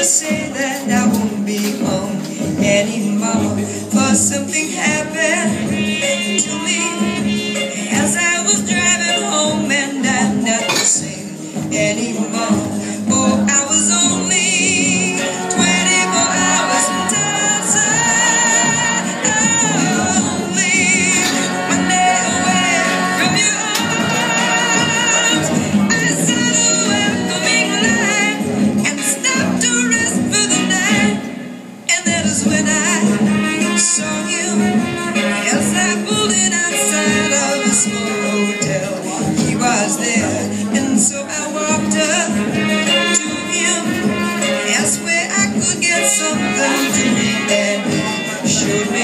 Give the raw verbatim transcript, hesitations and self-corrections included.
say that I won't be home anymore, for something happened to me as I was driving home, and I'm not the same anymore. Oh, I was only twenty-four hours inside, only one day away from your arms. I saw the welcoming light and stopped to rest for the night, and that is when I saw you. Yes, I pulled in outside of a small hotel. He was there, and so I walked up to him, asked where I could get something to eat, and he showed me